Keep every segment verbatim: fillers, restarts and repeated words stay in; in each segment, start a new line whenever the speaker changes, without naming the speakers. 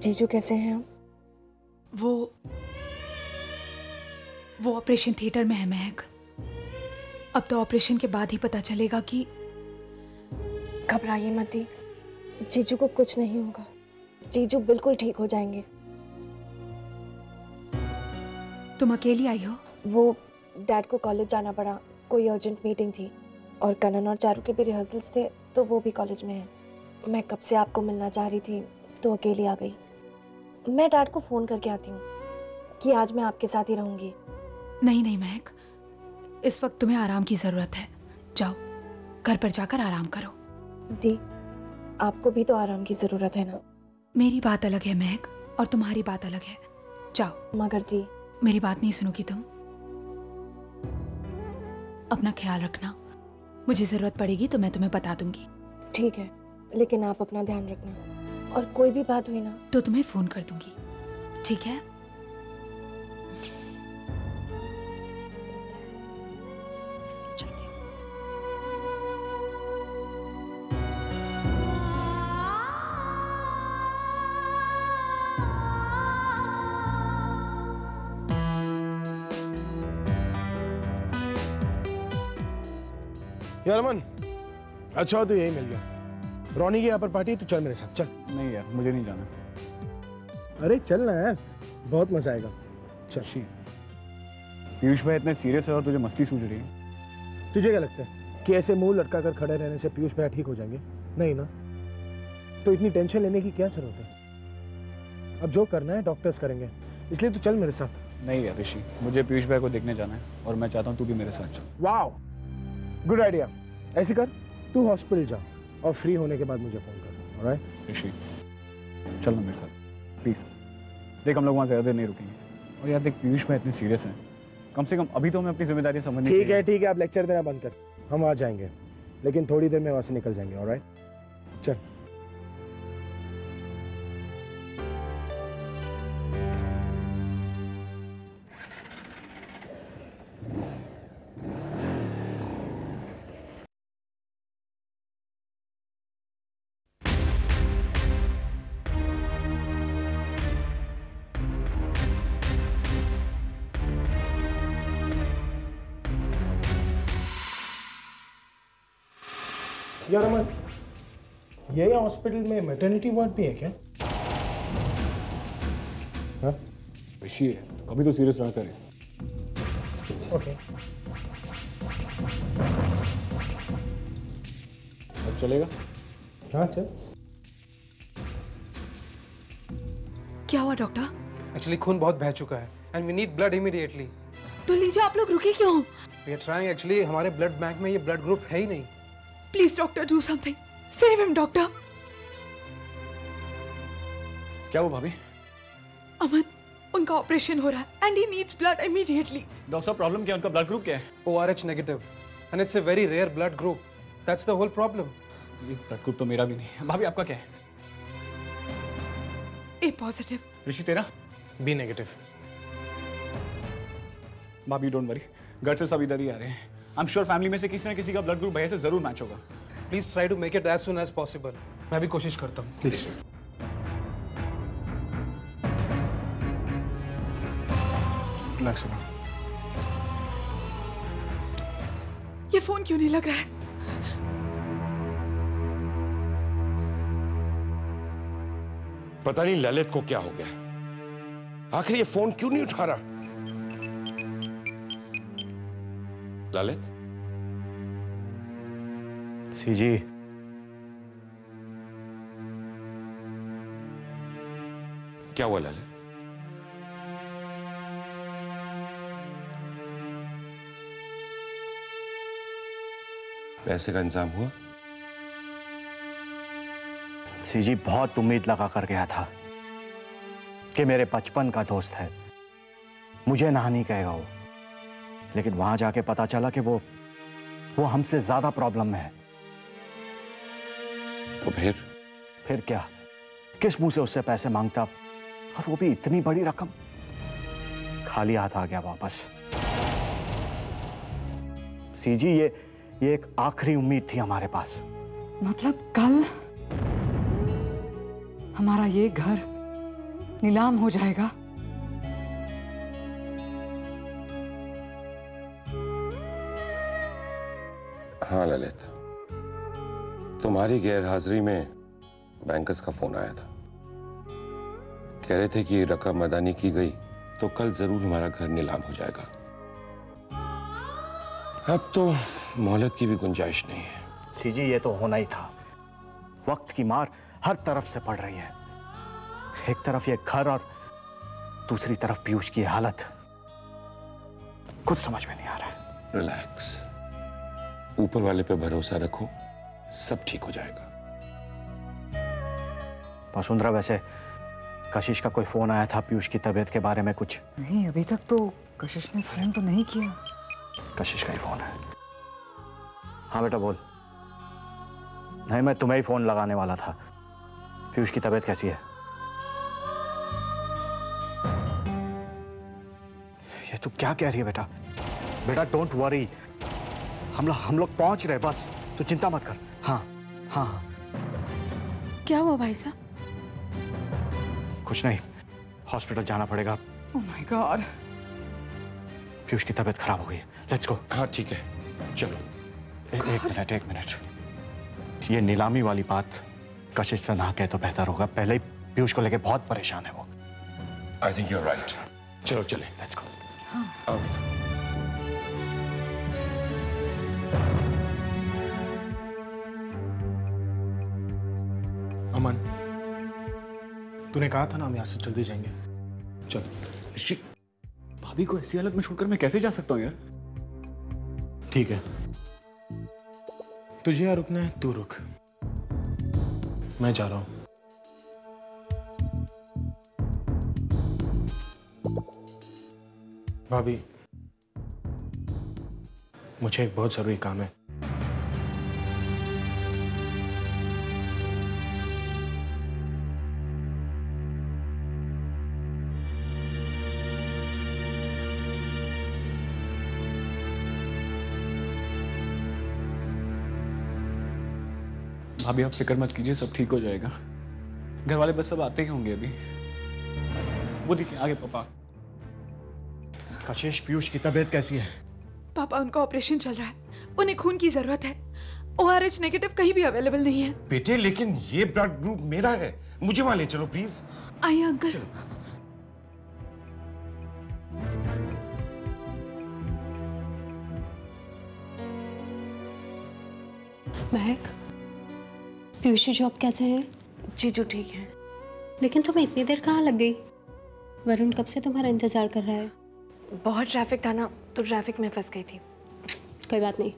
जीजू कैसे हैं?
वो वो ऑपरेशन थिएटर में है महक। अब तो ऑपरेशन के बाद ही पता चलेगा कि।
घबराइए मत दी, जीजू को कुछ नहीं होगा। जीजू बिल्कुल ठीक हो जाएंगे।
तुम अकेली आई हो?
वो डैड को कॉलेज जाना पड़ा, कोई अर्जेंट मीटिंग थी, और कनन और चारू के भी रिहर्सल्स थे, तो वो भी कॉलेज में है। मैं कब से आपको मिलना चाह रही थी, तो अकेली आ गई। मैं डैड को फ़ोन करके आती हूँ कि आज मैं आपके साथ ही रहूँगी।
नहीं नहीं महक, इस वक्त तुम्हें आराम की ज़रूरत है। जाओ घर पर जाकर आराम करो।
दी, आपको भी तो आराम की ज़रूरत है ना?
मेरी बात अलग है महक, और तुम्हारी बात अलग है। जाओ।
मगर दी,
मेरी बात नहीं सुनोगी तुम? अपना ख्याल रखना, मुझे ज़रूरत पड़ेगी तो मैं तुम्हें बता दूंगी।
ठीक है, लेकिन आप अपना ध्यान रखना, और कोई भी बात हुई ना
तो तुम्हें फ़ोन कर दूंगी, ठीक है?
यार अमन, अच्छा हो तो यही मिल गया। रोनी की यहाँ पर पार्टी, तो चल मेरे साथ चल।
नहीं यार, मुझे नहीं जाना।
अरे चल ना यार, बहुत मजा आएगा। चल।
पीयूष भाई इतने सीरियस है और तुझे मस्ती सूझ रही है।
तुझे क्या लगता है कि ऐसे मुंह लटका कर खड़े रहने से पीयूष भाई ठीक हो जाएंगे? नहीं ना, तो इतनी टेंशन लेने की क्या जरूरत है? अब जो करना है डॉक्टर्स करेंगे, इसलिए तू चल मेरे साथ।
नहीं यार ऋषि, मुझे पीयूष भाई को देखने जाना है, और मैं चाहता हूँ तू भी मेरे साथ चल।
वाह, गुड आइडिया। ऐसे कर, तू हॉस्पिटल जा और फ्री होने के बाद मुझे फोन कर। ऑलराइट
ऋषि, चल ना मेरे साथ प्लीज। देख हम लोग वहाँ ज्यादा देर नहीं रुकेंगे, और यार देख पीयूष भाई इतने सीरियस हैं, कम से कम अभी तो हमें अपनी जिम्मेदारी समझनी चाहिए।
ठीक है ठीक है, आप लेक्चर देना बंद कर, हम आ जाएंगे, लेकिन थोड़ी देर में वहां से निकल जाएंगे। ऑलराइट चल। यार अमन, यही हॉस्पिटल में मैटरनिटी वार्ड भी है क्या? हाँ
ऋषि है, कभी तो सीरियस रहा करे।
ओके,
अब चलेगा?
हाँ चल।
क्या हुआ डॉक्टर?
एक्चुअली खून बहुत बह चुका है and we need blood immediately.
तो लीजिए, आप लोग रुके क्यों?
वी आर ट्राइंग, एक्चुअली हमारे ब्लड बैंक में ये ब्लड ग्रुप है ही नहीं।
Please doctor, do something, save him doctor.
क्या वो भाभी?
अमन, उनका ऑपरेशन हो रहा है and he needs blood immediately.
Doctor साहब प्रॉब्लम क्या है? उनका ब्लड ग्रुप क्या है?
O R H negative and it's a very rare blood group, that's the whole problem.
ये ब्लड ग्रुप तो मेरा भी नहीं है। भाभी आपका क्या है?
ए पॉजिटिव।
ऋषि तेरा?
B negative.
भाभी डोंट वरी, घर से सब इधर ही आ रहे हैं। आई एम श्योर फैमिली में से किसी न किसी का ब्लड ग्रुप भैया से जरूर मैच होगा।
Please try to make it as soon as possible. मैं भी कोशिश करता हूँ, प्लीज।
रिलैक्स हो।
ये फोन क्यों नहीं लग रहा है?
पता नहीं ललित को क्या हो गया, आखिर ये फोन क्यों नहीं उठा रहा? ललित?
सीजी,
क्या हुआ ललित? पैसे का इंतजाम हुआ?
सीजी, बहुत उम्मीद लगा कर गया था कि मेरे बचपन का दोस्त है, मुझे ना नहीं कहेगा वो, लेकिन वहां जाके पता चला कि वो वो हमसे ज्यादा प्रॉब्लम में है।
तो फिर?
फिर क्या, किस मुंह से उससे पैसे मांगता, और वो भी इतनी बड़ी रकम। खाली हाथ आ गया वापस। सीजी, ये ये एक आखिरी उम्मीद थी हमारे पास।
मतलब कल हमारा ये घर
नीलाम हो जाएगा।
हाँ ललित, तुम्हारी गैरहाजिरी में बैंकर्स का फोन आया था। कह रहे थे कि रकम अदा नहीं की गई तो कल जरूर हमारा घर नीलाम हो जाएगा। अब तो मोहलत की भी गुंजाइश नहीं है।
सीजी, ये तो होना ही था। वक्त की मार हर तरफ से पड़ रही है। एक तरफ ये घर और दूसरी तरफ पीयूष की हालत। कुछ समझ में नहीं आ रहा है।
रिलैक्स, ऊपर वाले पे भरोसा रखो, सब ठीक हो जाएगा।
वसुंधरा, वैसे कशिश का कोई फोन आया था पीयूष की तबीयत के बारे में कुछ?
नहीं, अभी तक तो कशिश ने फोन तो नहीं किया।
कशिश का ही फोन है। हाँ बेटा बोल। नहीं, मैं तुम्हें ही फोन लगाने वाला था। पीयूष की तबीयत कैसी है? ये तू क्या कह रही है बेटा? बेटा डोंट वरी, हम लोग हम लोग पहुंच रहे, बस तू चिंता मत कर। हाँ हाँ हाँ।
क्या हुआ भाई साहब?
कुछ नहीं, हॉस्पिटल जाना पड़ेगा।
Oh my God.
पीयूष की तबीयत खराब हो गई है। Let's go.
हाँ ठीक है, चलो।
ए, एक मिनट एक मिनट, ये नीलामी वाली बात कशिश से ना कहे तो बेहतर होगा। पहले ही पीयूष को लेके बहुत परेशान है वो।
I think you are right. चलो चले,
लेट्स गो।
आओ।
अमन, तूने कहा था ना हम यहाँ से जल्दी जाएंगे। चल।
ऋषि, भाभी को ऐसी हालत में छोड़कर मैं कैसे जा सकता हूँ यार?
ठीक है, तुझे यहाँ रुकना है तू रुक, मैं जा रहा हूँ। भाभी, मुझे एक बहुत जरूरी काम है।
भाभी आप फिक्र मत कीजिए, सब ठीक हो जाएगा। घर वाले बस सब आते ही होंगे अभी। वो देखिए आगे पापा।
कशिश, पीयूष की तबीयत कैसी है?
पापा, उनका ऑपरेशन चल रहा है, उन्हें खून की जरूरत है। ओआरएच नेगेटिव कहीं भी अवेलेबल नहीं है।
बेटे लेकिन ये ब्लड ग्रुप मेरा है, मुझे वहां ले चलो प्लीज।
आइए अंकल।
महक, पीयूष की जॉब कैसे है?
जीजू ठीक है।
लेकिन तुम्हें इतनी देर कहाँ लग गई? वरुण कब से तुम्हारा इंतजार कर रहा है।
बहुत ट्रैफिक था ना, तो ट्रैफिक में फंस गई थी।
कोई बात नहीं।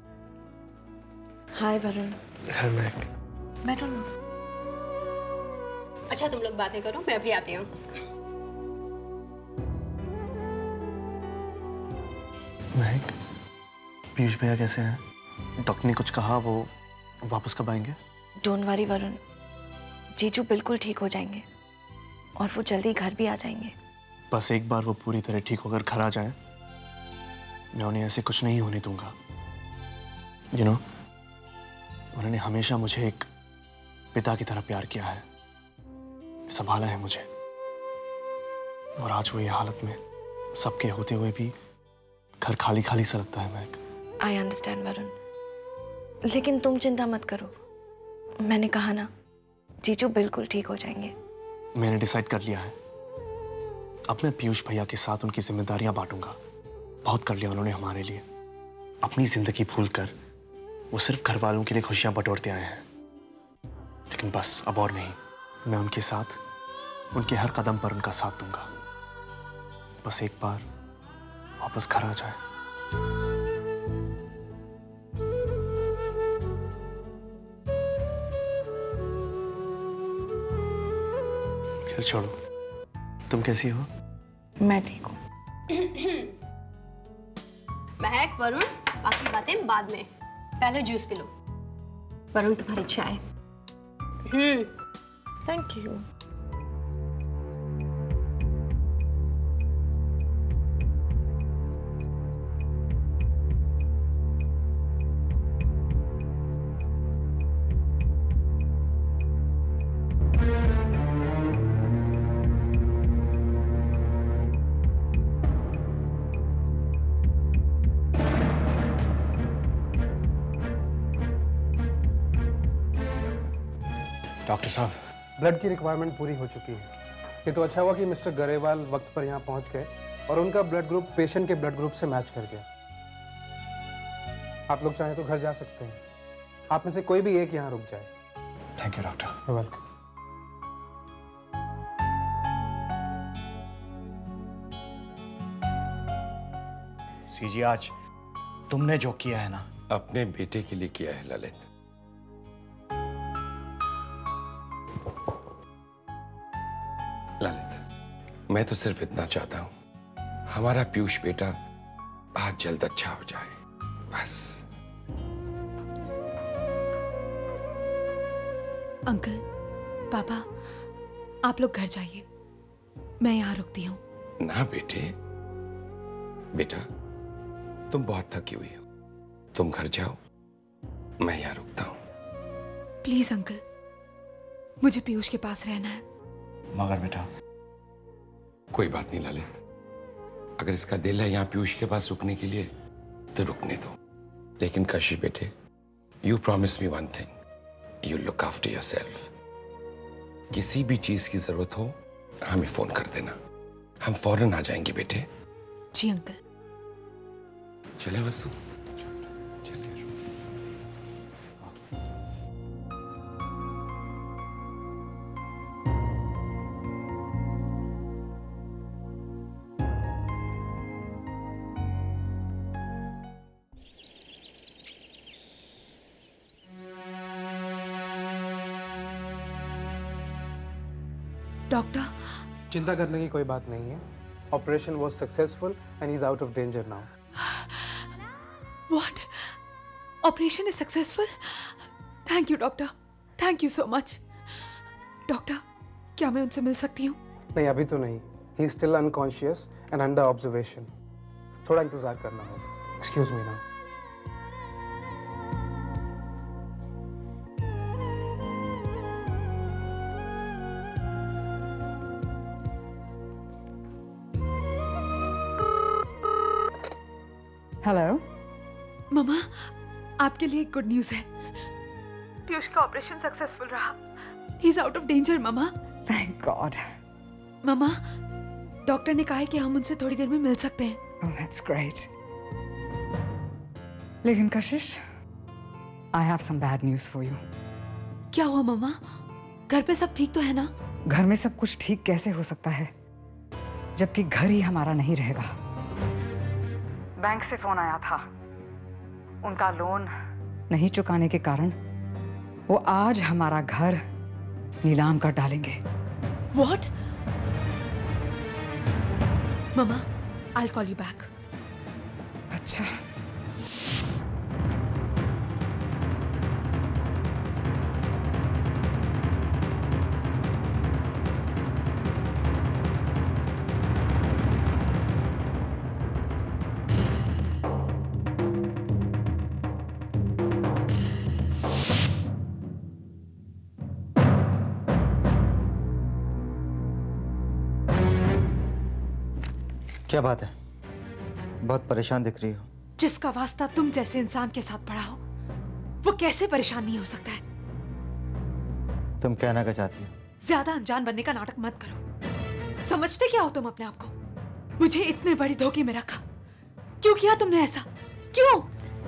हाय वरुण।
है महक।
बैठो ना।
अच्छा तुम लोग बातें करो, मैं अभी आती हूँ।
महक, पीयूष भैया कैसे हैं? डॉक्टर ने कुछ कहा, वो वापस कब आएंगे?
डोंट वरी वरुण, जीजू बिल्कुल ठीक हो जाएंगे और वो जल्दी घर भी आ जाएंगे।
बस एक बार वो पूरी तरह ठीक होकर घर आ जाएं, मैं उन्हें ऐसे कुछ नहीं होने दूंगा। यू नो, उन्होंने हमेशा मुझे एक पिता की तरह प्यार किया है, संभाला है मुझे, और आज वो ये हालत में सबके होते हुए भी घर खाली खाली सा लगता है। महक,
आई अंडरस्टैंड वरुण, लेकिन तुम चिंता मत करो। मैंने कहा ना, जीजू बिल्कुल ठीक हो जाएंगे।
मैंने डिसाइड कर लिया है, अब मैं पीयूष भैया के साथ उनकी जिम्मेदारियां बांटूंगा। बहुत कर लिया उन्होंने हमारे लिए। अपनी जिंदगी भूलकर वो सिर्फ घर वालों के लिए खुशियां बटोरते आए हैं, लेकिन बस अब और नहीं। मैं उनके साथ, उनके हर कदम पर उनका साथ दूंगा। बस एक बार वापस घर आ जाए। फिर छोड़ो, तुम कैसी हो?
मैं ठीक हूँ।
महक, वरुण, बाकी बातें बाद में, पहले जूस पी लो। वरुण तुम्हारी चाय। Hmm
thank you.
डॉक्टर साहब,
ब्लड की रिक्वायरमेंट पूरी हो चुकी है। ये तो अच्छा हुआ कि मिस्टर गरेवाल वक्त पर यहाँ पहुँच गए और उनका ब्लड ग्रुप पेशेंट के ब्लड ग्रुप से मैच कर गया। आप लोग चाहें तो घर जा सकते हैं। आप में से कोई भी एक यहाँ रुक जाए।
Thank you doctor.
वेलकम।
सीजी, आज तुमने जो किया है ना,
अपने बेटे के लिए किया है ललित। ललित, मैं तो सिर्फ इतना चाहता हूं, हमारा पीयूष बेटा आज जल्द अच्छा हो जाए, बस।
अंकल, पापा, आप लोग घर जाइए, मैं यहाँ रुकती हूँ।
ना बेटे, बेटा तुम बहुत थकी हुई हो, तुम घर जाओ, मैं यहाँ रुकता हूँ।
प्लीज अंकल, मुझे पीयूष के पास रहना है।
मगर बेटा।
कोई बात नहीं ललित, अगर इसका दिल है यहाँ पीयूष के पास रुकने के लिए तो रुकने दो। लेकिन कशिश बेटे, you promise me one thing, you look after yourself. किसी भी चीज की जरूरत हो हमें फोन कर देना, हम फौरन आ जाएंगे बेटे।
जी अंकल।
चले वसु।
डॉक्टर,
चिंता करने की कोई बात नहीं है। Operation was successful and he is out of danger now.
What? Operation is successful? Thank you doctor, thank you so much. Doctor, क्या मैं उनसे मिल सकती हूँ?
नहीं, अभी तो नहीं। He is still unconscious and under observation. थोड़ा इंतजार करना होगा। Excuse me now.
Hello
mama, आपके लिए गुड न्यूज़ है। पीयूष का ऑपरेशन सक्सेसफुल रहा। He is out of danger mama.
Thank God.
Mama, doctor ने कहा है कि हम उनसे थोड़ी देर में मिल सकते हैं।
Oh that's great. लेकिन Kashish, I have some bad news for you.
क्या हुआ ममा? घर पे सब ठीक तो है ना?
घर में सब कुछ ठीक कैसे हो सकता है जबकि घर ही हमारा नहीं रहेगा। बैंक से फोन आया था, उनका लोन नहीं चुकाने के कारण वो आज हमारा घर नीलाम कर डालेंगे।
What? Mama, I'll call you back.
अच्छा।
क्या बात है? बहुत परेशान दिख रही हो।
जिसका वास्ता तुम जैसे इंसान के साथ पड़ा हो, वो कैसे परेशान नहीं हो सकता है?
तुम कहना क्या चाहती हो?
ज्यादा अनजान बनने का नाटक मत करो। समझते क्या हो तुम अपने आप को? मुझे इतने बड़ी धोखे में रखा। क्यों किया तुमने ऐसा? क्यों?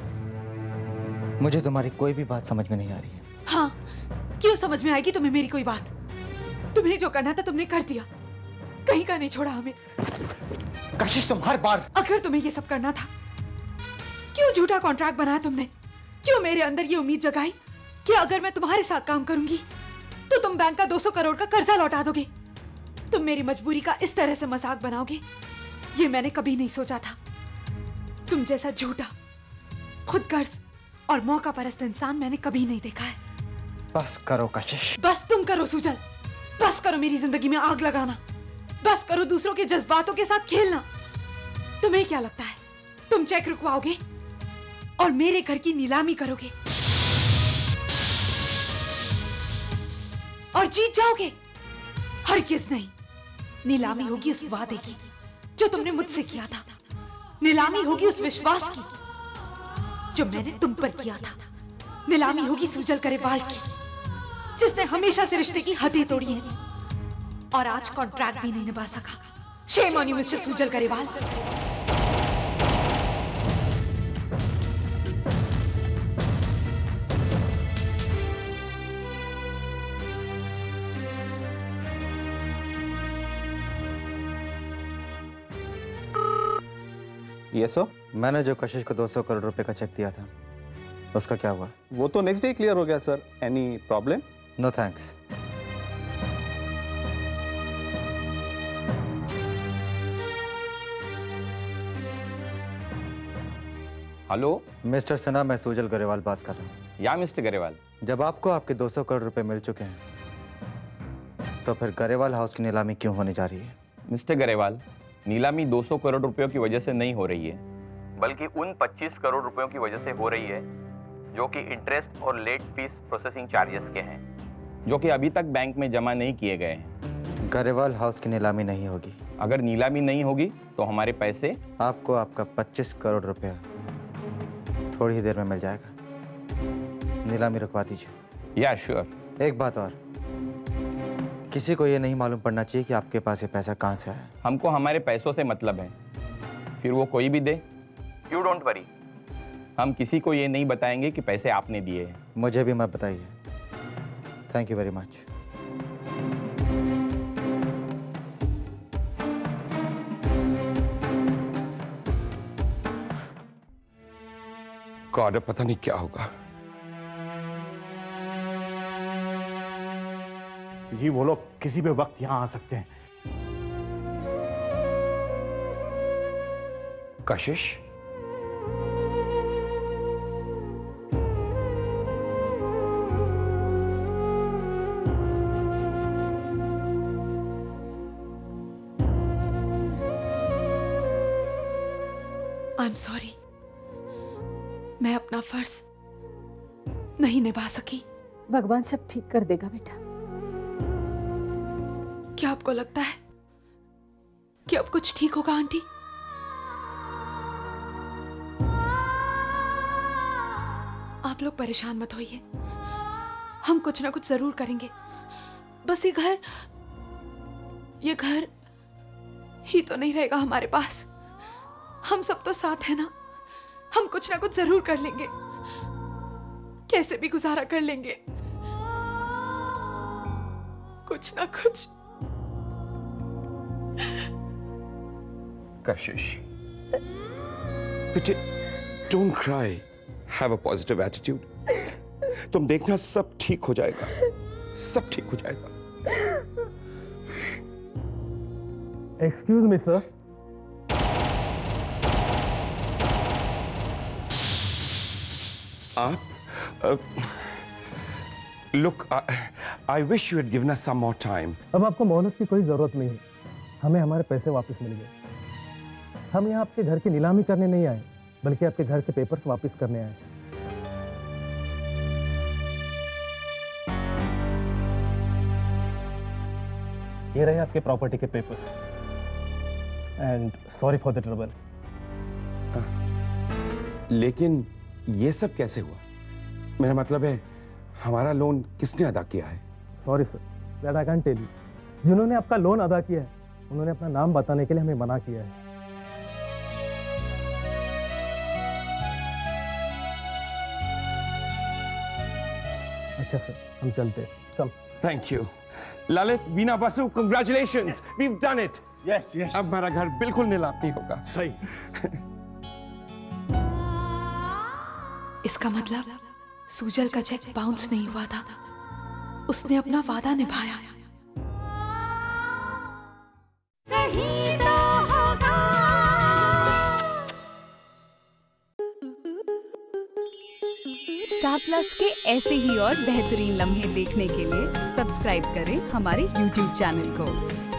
मुझे तुम्हारी कोई भी बात समझ में नहीं आ रही है।
हाँ, क्यों समझ में आएगी तुम्हें मेरी कोई बात? तुम्हें जो करना था तुमने कर दिया, कहीं का नहीं छोड़ा हमें।
कशिश, तुम हर बार।
अगर तुम्हें ये सब करना था, क्यों झूठा कॉन्ट्रैक्ट बनाया तुमने? क्यों मेरे अंदर ये उम्मीद जगाई कि अगर मैं तुम्हारे साथ काम करूंगी तो तुम बैंक का दो सौ करोड़ का कर्जा लौटा दोगे? तुम मेरी मजबूरी का इस तरह से मजाक बनाओगे, ये मैंने कभी नहीं सोचा था। तुम जैसा झूठा, खुदगर्ज और मौका परस्त इंसान मैंने कभी नहीं देखा है।
बस करो कशिश।
बस तुम करो सुजल। बस करो मेरी जिंदगी में आग लगाना। बस करो दूसरों के जज्बातों के साथ खेलना। तुम्हें क्या लगता है तुम चेक रुकवाओगे और मेरे घर की नीलामी करोगे और जीत जाओगे? हरगिज़ नहीं। नीलामी होगी उस वादे की जो तुमने मुझसे किया था। नीलामी होगी उस विश्वास की जो मैंने तुम पर किया था। नीलामी होगी सुजल गरेवाल की जिसने हमेशा से रिश्ते की हदें तोड़ी हैं और आज कॉन्ट्रैक्ट भी नहीं निभा सका। Shame on you mister Sujal Grewal.
ये सो मैंने जो कशिश को दो सौ करोड़ रुपए का चेक दिया था उसका क्या हुआ?
वो तो नेक्स्ट डे क्लियर हो गया sir. Any problem?
No thanks.
Hello
mister Sinha, मैं सुजल गरेवाल बात कर रहा हूँ।
या मिस्टर गरेवाल,
जब आपको आपके दो सौ करोड़ रुपए मिल चुके हैं तो फिर गरेवाल हाउस की नीलामी क्यों होने जा रही है?
मिस्टर गरेवाल, नीलामी दो सौ करोड़ रुपयों की वजह से नहीं हो रही है, बल्कि उन पच्चीस करोड़ रुपयों की वजह से हो रही है जो कि इंटरेस्ट और लेट फीस प्रोसेसिंग चार्जेस के हैं, जो कि अभी तक बैंक में जमा नहीं किए गए हैं।
गरेवाल हाउस की नीलामी नहीं होगी।
अगर नीलामी नहीं होगी तो हमारे पैसे?
आपको आपका पच्चीस करोड़ रुपया थोड़ी ही देर में मिल जाएगा। नीलामी रुकवा दीजिए।
या श्योर।
एक बात और, किसी को ये नहीं मालूम पड़ना चाहिए कि आपके पास ये पैसा कहाँ से आया।
हमको हमारे पैसों से मतलब है, फिर वो कोई भी दे। यू डोंट वरी, हम किसी को ये नहीं बताएंगे कि पैसे आपने दिए हैं।
मुझे भी मत बताइए। Thank you very much.
God, पता नहीं क्या होगा।
जी वो लोग किसी भी वक्त यहां आ सकते हैं।
कशिश,
आई एम सॉरी, मैं अपना फर्ज नहीं निभा सकी।
भगवान सब ठीक कर देगा बेटा।
क्या आपको लगता है कि अब कुछ ठीक होगा आंटी? आप लोग परेशान मत होइए, हम कुछ ना कुछ जरूर करेंगे। बस ये घर ये घर ही तो नहीं रहेगा हमारे पास। हम सब तो साथ हैं ना, हम कुछ ना कुछ जरूर कर लेंगे, कैसे भी गुजारा कर लेंगे, कुछ ना कुछ।
कशिश, बेटे, don't cry, have a positive attitude. तुम देखना सब ठीक हो जाएगा, सब ठीक हो जाएगा।
Excuse me sir.
आप look, I wish you had given us some more time.
अब आपको मोहलत की कोई जरूरत नहीं है, हमें हमारे पैसे वापस मिल गए। हम यहाँ आपके घर की नीलामी करने नहीं आए, बल्कि आपके घर के पेपर्स वापस करने आए। ये रहे आपके प्रॉपर्टी के papers, and sorry for the trouble.
लेकिन ये सब कैसे हुआ? मेरा मतलब है, हमारा लोन किसने अदा किया है?
Sorry sir, that I can tell you. जिन्होंने आपका लोन अदा किया है उन्होंने अपना नाम बताने के लिए हमें मना किया है। अच्छा सर, हम चलते हैं। Come.
Thank you Lalit, Veena Basu, congratulations, we have done it.
Yes yes,
अब हमारा घर बिल्कुल नीलाम नहीं होगा।
सही।
इसका मतलब सुजल का चेक बाउंस नहीं हुआ था, उसने अपना वादा निभाया।
स्टार प्लस के ऐसे ही और बेहतरीन लम्हे देखने के लिए सब्सक्राइब करें हमारे यूट्यूब चैनल को।